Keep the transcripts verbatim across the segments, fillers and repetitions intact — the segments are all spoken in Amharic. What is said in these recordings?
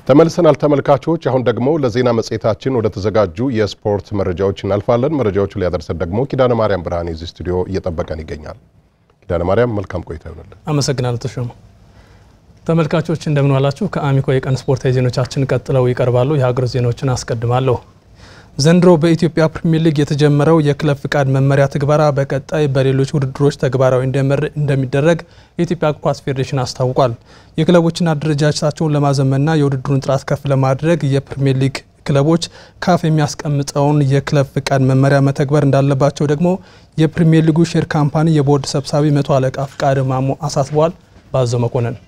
ተመልሰናል ተመልካቾች አሁን ደግሞ ለዜና መጽሔታችን ወደ ተዘጋጁ የስፖርት መረጃዎች እናልፋለን መረጃዎቹ ሊያደርሰን ደግሞ ኪዳነ ማርያም ብርሃኔ እዚህ ስቱዲዮ እየጠበቀን ይገኛል ኪዳነ ማርያም መልካም ቆይታ ይሁንልን አመሰግናለሁ ተሾመ ተመልካቾች እንደምን ዋላችሁ ከአሚኮ የቀን ስፖርት ዜናዎቻችን ቀጥለው ይቀርባሉ የሀገር ዜናዎችን አስቀድማለሁ ዘንድሮ በኢትዮጵያ ፕሪሚየር ሊግ የተጀመረው የክለብ ፍቃድ መመሪያ ተግባራ በቀጣይ በሌሎች ውድድሮች ተግባራዊ እንደሚደረግ የኢትዮጵያ እግር ኳስ ፌዴሬሽን አስታውቋል የክለቦችና አደረጃጀታቸውን ለማዘመንና የውድድሩን ጥራት ከፍ ለማድረግ የፕሪሚየር ሊግ ክለቦች ካፍ የሚያስቀምጠውን የክለብ ፍቃድ መመሪያ መተግበር እንዳለባቸው ደግሞ የፕሪሚየር ሊጉ ሼር ካምፓኒ የቦርድ ሰብሳቢ መቶ አለቃ ፍቃድ ማሞ አሳስበዋል ባዘው መኮንን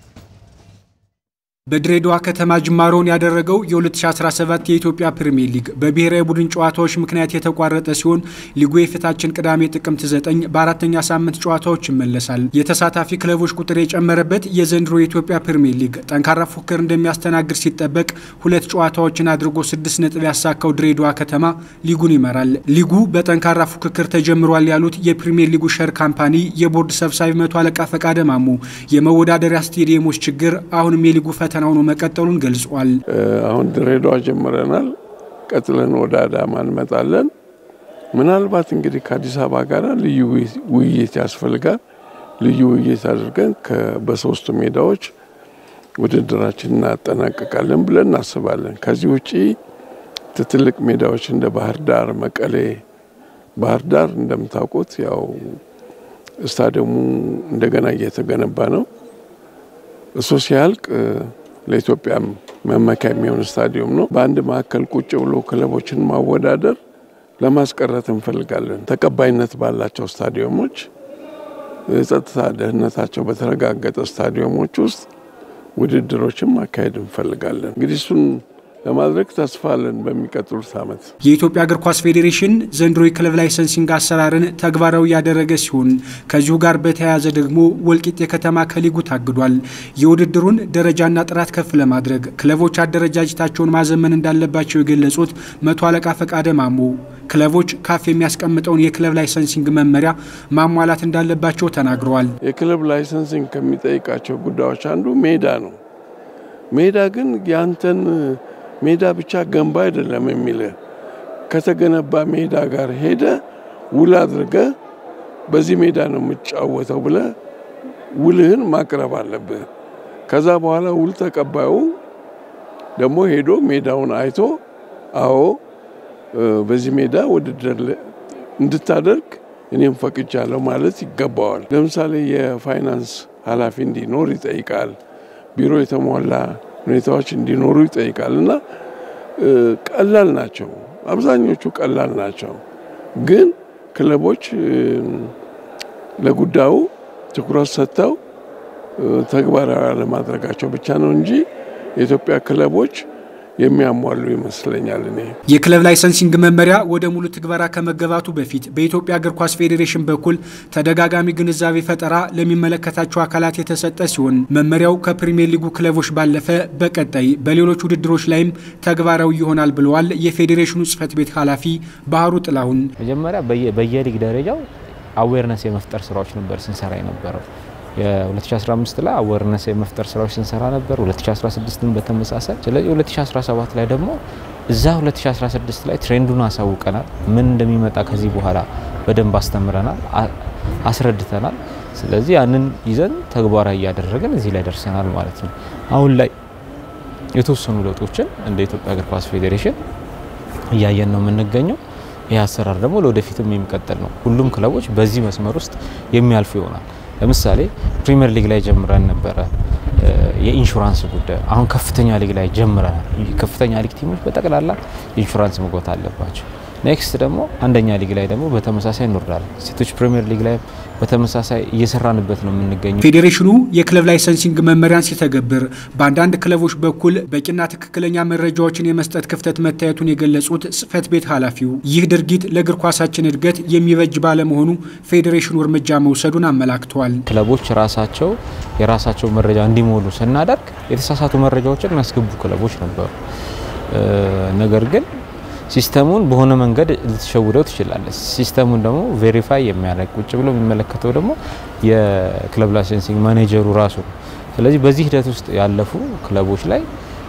በድሬዳዋ ከተማ ጅማሮን ያደረገው የ2017 የኢትዮጵያ ፕሪሚየር ሊግ በብሔራዊ ቡድን ጨዋታዎች ምክንያት የተቋረጠ ሲሆን ሊጉ የፊታችን ቅዳሜ ጥቅምት ዘጠኝ በአራተኛ ሳምንት ጨዋታዎች ይመለሳል። የተሳታፊ ክለቦች ቁጥር የጨመረበት የዘንድሮ የኢትዮጵያ ፕሪሚየር ሊግ ጠንካራ ፉክክር እንደሚያስተናግድ ሲጠበቅ ሁለት ጨዋታዎችን አድርጎ ስድስት ነጥብ ያሳካው ድሬዳዋ ከተማ ሊጉን ይመራል። ሊጉ በጠንካራ ፉክክር ተጀምሯል ያሉት የፕሪሚየር ሊጉ ሸር ካምፓኒ የቦርድ ሰብሳቢ መቶ አለቃ ፈቃደ ማሞ የመወዳደሪያ ስቴዲየሞች ችግር አሁንም የሊጉ ፈተና ነው መቀጠሉን ገልጿል። አሁን ድሬዳዋ ጀምረናል ቀጥለን ወደ አዳማ እንመጣለን ምናልባት እንግዲህ ከአዲስ አበባ ጋር ልዩ ውይይት ያስፈልጋል ልዩ ውይይት አድርገን በሶስት ሜዳዎች ውድድራችንን እናጠናቀቃለን ብለን እናስባለን ከዚህ ውጪ ትልቅ ሜዳዎች እንደ ባህር ዳር መቀሌ ባህር ዳር እንደምታውቁት ያው ስታዲየሙ እንደገና እየተገነባ ነው እሱ ሲያልቅ ለኢትዮጵያ መመኪያ የሚሆን ስታዲየም ነው በአንድ ማዕከል ቁጭ ብሎ ክለቦችን ማወዳደር ለማስቀረት እንፈልጋለን ተቀባይነት ባላቸው ስታዲየሞች የጸጥታ ደህንነታቸው በተረጋገጠ ስታዲየሞች ውስጥ ውድድሮችን ማካሄድ እንፈልጋለን እንግዲህ እሱን ለማድረግ ተስፋለን በሚቀጥሉት ዓመት የኢትዮጵያ እግር ኳስ ፌዴሬሽን ዘንድሮ የክለብ ላይሰንሲንግ አሰራርን ተግባራዊ ያደረገ ሲሆን ከዚሁ ጋር በተያያዘ ደግሞ ወልቂጤ ከተማ ከሊጉ ታግዷል የውድድሩን ደረጃና ጥራት ከፍ ለማድረግ ክለቦች አደረጃጀታቸውን ማዘመን እንዳለባቸው የገለጹት መቶ አለቃ ፈቃደ ማሞ ክለቦች ካፍ የሚያስቀምጠውን የክለብ ላይሰንሲንግ መመሪያ ማሟላት እንዳለባቸው ተናግረዋል የክለብ ላይሰንሲንግ ከሚጠይቃቸው ጉዳዮች አንዱ ሜዳ ነው ሜዳ ግን ያንተን ሜዳ ብቻ ገንባ አይደለም የሚል ከተገነባ ሜዳ ጋር ሄደ ውል አድርገ በዚህ ሜዳ ነው የምትጫወተው ብለ ውልህን ማቅረብ አለበት ከዛ በኋላ ውል ተቀባዩ ደግሞ ሄዶ ሜዳውን አይቶ አዎ በዚህ ሜዳ ውድድር እንድታደርግ እኔም ፈቅጃለሁ ማለት ይገባዋል ለምሳሌ የፋይናንስ ኃላፊ እንዲኖር ይጠይቃል ቢሮ የተሟላ ሁኔታዎች እንዲኖሩ ይጠይቃልና ቀላል ናቸው አብዛኞቹ ቀላል ናቸው ግን ክለቦች ለጉዳዩ ትኩረት ሰጥተው ተግባራዊ ለማድረጋቸው ብቻ ነው እንጂ የኢትዮጵያ ክለቦች የሚያሟሉ ይመስለኛል እኔ የክለብ ላይሰንሲንግ መመሪያ ወደ ሙሉ ትግበራ ከመገባቱ በፊት በኢትዮጵያ እግር ኳስ ፌዴሬሽን በኩል ተደጋጋሚ ግንዛቤ ፈጠራ ለሚመለከታቸው አካላት የተሰጠ ሲሆን መመሪያው ከፕሪሚየር ሊጉ ክለቦች ባለፈ በቀጣይ በሌሎች ውድድሮች ላይም ተግባራዊ ይሆናል ብለዋል የፌዴሬሽኑ ጽፈት ቤት ኃላፊ ባህሩ ጥላሁን መጀመሪያ በየሊግ ደረጃው አዌርነስ የመፍጠር ስራዎች ነበር ስንሰራ የነበረው የ2015 ላይ አዌርነስ የመፍጠር ስራዎች ስንሰራ ነበር ሁለት ሺ አስራ ስድስት ን በተመሳሳይ ስለዚህ ሁለት ሺ አስራ ሰባት ላይ ደግሞ እዛ ሁለት ሺ አስራ ስድስት ላይ ትሬንዱን አሳውቀናል ምን እንደሚመጣ ከዚህ በኋላ በደንብ አስተምረናል አስረድተናል ስለዚህ ያንን ይዘን ተግባራዊ ያደረገን እዚህ ላይ ደርሰናል ማለት ነው አሁን ላይ የተወሰኑ ለውጦችን እንደ ኢትዮጵያ እግር ኳስ ፌዴሬሽን ያያየን ነው የምንገኘው ይህ አሰራር ደግሞ ለወደፊትም የሚቀጥል ነው ሁሉም ክለቦች በዚህ መስመር ውስጥ የሚያልፉ ይሆናል ለምሳሌ ፕሪሚየር ሊግ ላይ ጀምረን ነበር የኢንሹራንስ ጉዳይ አሁን ከፍተኛ ሊግ ላይ ጀምረናል ከፍተኛ ሊግ ቲሞች በጠቅላላ ኢንሹራንስ መግባት አለባቸው ኔክስት ደግሞ አንደኛ ሊግ ላይ ደግሞ በተመሳሳይ እንወርዳለን ሴቶች ፕሪሚየር ሊግ ላይ በተመሳሳይ እየሰራንበት ነው የምንገኘው ፌዴሬሽኑ የክለብ ላይሰንሲንግ መመሪያን ሲተገብር በአንዳንድ ክለቦች በኩል በቂና ትክክለኛ መረጃዎችን የመስጠት ክፍተት መታየቱን የገለጹት ጽፈት ቤት ኃላፊው ይህ ድርጊት ለእግር ኳሳችን እድገት የሚበጅ ባለመሆኑ ፌዴሬሽኑ እርምጃ መውሰዱን አመላክተዋል ክለቦች ራሳቸው የራሳቸው መረጃ እንዲሞሉ ስናደርግ የተሳሳቱ መረጃዎችን የሚያስገቡ ክለቦች ነበሩ ነገር ግን ሲስተሙን በሆነ መንገድ ልትሸውደው ትችላለህ ሲስተሙን ደግሞ ቬሪፋይ የሚያደርግ ቁጭ ብሎ የሚመለከተው ደግሞ የክለብ ላይሰንሲንግ ማኔጀሩ ራሱ ስለዚህ በዚህ ሂደት ውስጥ ያለፉ ክለቦች ላይ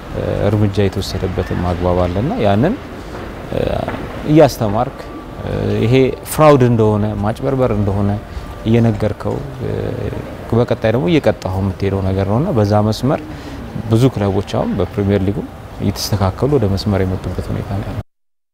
እርምጃ የተወሰደበትም አግባብ አለና ያንን እያስተማርክ ይሄ ፍራውድ እንደሆነ ማጭበርበር እንደሆነ እየነገርከው በቀጣይ ደግሞ እየቀጣው የምትሄደው ነገር ነውና በዛ መስመር ብዙ ክለቦች አሁን በፕሪሚየር ሊጉ እየተስተካከሉ ወደ መስመር የመጡበት ሁኔታ ነው ያለው።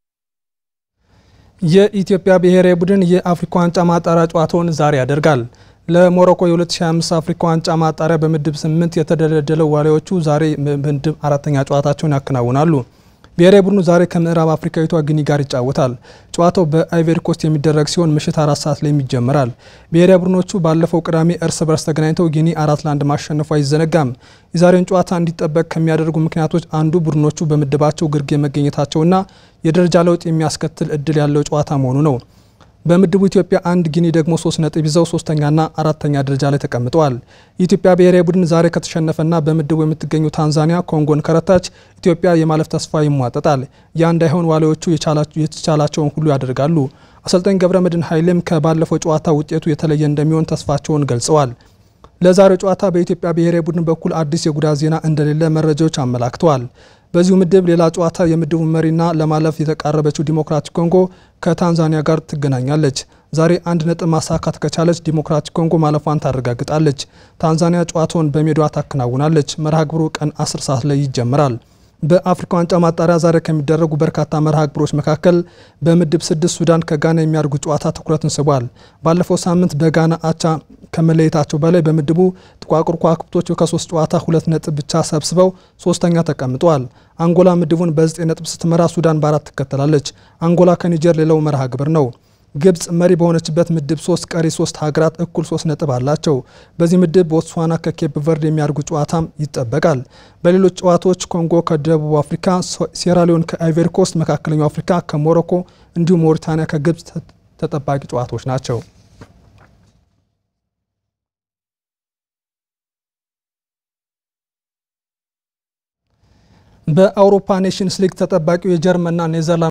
የኢትዮጵያ ብሔራዊ ቡድን የአፍሪካ ዋንጫ ማጣሪያ ጨዋታውን ዛሬ ያደርጋል። ለሞሮኮ የ2025 አፍሪካ ዋንጫ ማጣሪያ በምድብ ስምንት የተደለደለው ዋሊያዎቹ ዛሬ ምድብ አራተኛ ጨዋታቸውን ያከናውናሉ። ብሔራዊ ቡድኑ ዛሬ ከምዕራብ አፍሪካዊቷ ጊኒ ጋር ይጫወታል። ጨዋታው በአይቨሪ ኮስት የሚደረግ ሲሆን ምሽት አራት ሰዓት ላይ ይጀምራል። ብሔራዊ ቡድኖቹ ባለፈው ቅዳሜ እርስ በርስ ተገናኝተው ጊኒ አራት ለአንድ ማሸነፉ አይዘነጋም። የዛሬውን ጨዋታ እንዲጠበቅ ከሚያደርጉ ምክንያቶች አንዱ ቡድኖቹ በምድባቸው ግርጌ መገኘታቸውና የደረጃ ለውጥ የሚያስከትል እድል ያለው ጨዋታ መሆኑ ነው። በምድቡ ኢትዮጵያ አንድ ጊኒ ደግሞ ሶስት ነጥብ ይዘው ሶስተኛና አራተኛ ደረጃ ላይ ተቀምጠዋል። የኢትዮጵያ ብሔራዊ ቡድን ዛሬ ከተሸነፈና በምድቡ የምትገኘው ታንዛኒያ ኮንጎን ከረታች ኢትዮጵያ የማለፍ ተስፋ ይሟጠጣል። ያ እንዳይሆን ዋሊያዎቹ የተቻላቸውን ሁሉ ያደርጋሉ። አሰልጣኝ ገብረመድህን ኃይሌም ከባለፈው ጨዋታ ውጤቱ የተለየ እንደሚሆን ተስፋቸውን ገልጸዋል። ለዛሬው ጨዋታ በኢትዮጵያ ብሔራዊ ቡድን በኩል አዲስ የጉዳት ዜና እንደሌለ መረጃዎች አመላክተዋል። በዚሁ ምድብ ሌላ ጨዋታ የምድቡ መሪና ለማለፍ የተቃረበችው ዲሞክራቲክ ኮንጎ ከታንዛኒያ ጋር ትገናኛለች። ዛሬ አንድ ነጥብ ማሳካት ከቻለች ዲሞክራቲክ ኮንጎ ማለፏን ታረጋግጣለች። ታንዛኒያ ጨዋታውን በሜዳዋ ታከናውናለች። መርሃ ግብሩ ቀን አስር ሰዓት ላይ ይጀምራል። በአፍሪካ ዋንጫ ማጣሪያ ዛሬ ከሚደረጉ በርካታ መርሃ ግብሮች መካከል በምድብ ስድስት ሱዳን ከጋና የሚያደርጉ ጨዋታ ትኩረትን ስቧል። ባለፈው ሳምንት በጋና አቻ ከመለየታቸው በላይ በምድቡ ጥቋቁር ከዋክብቶች ከሶስት ጨዋታ ሁለት ነጥብ ብቻ ሰብስበው ሶስተኛ ተቀምጠዋል። አንጎላ ምድቡን በዘጠኝ ነጥብ ስትመራ ሱዳን በአራት ትከተላለች። አንጎላ ከኒጀር ሌላው መርሃ ግብር ነው። ግብጽ መሪ በሆነችበት ምድብ ሶስት ቀሪ ሶስት ሀገራት እኩል ሶስት ነጥብ አላቸው። በዚህ ምድብ ቦትስዋና ከኬፕ ቨርድ የሚያደርጉ ጨዋታም ይጠበቃል። በሌሎች ጨዋታዎች ኮንጎ ከደቡብ አፍሪካ፣ ሴራሊዮን ከአይቨሪ ኮስት፣ መካከለኛው አፍሪካ ከሞሮኮ እንዲሁም ሞሪታኒያ ከግብጽ ተጠባቂ ጨዋታዎች ናቸው። በአውሮፓ ኔሽንስ ሊግ ተጠባቂው የጀርመንና ኔዘርላንድ